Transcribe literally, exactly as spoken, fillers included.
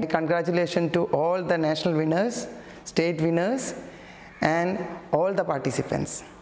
and congratulations to all the national winners, state winners and all the participants.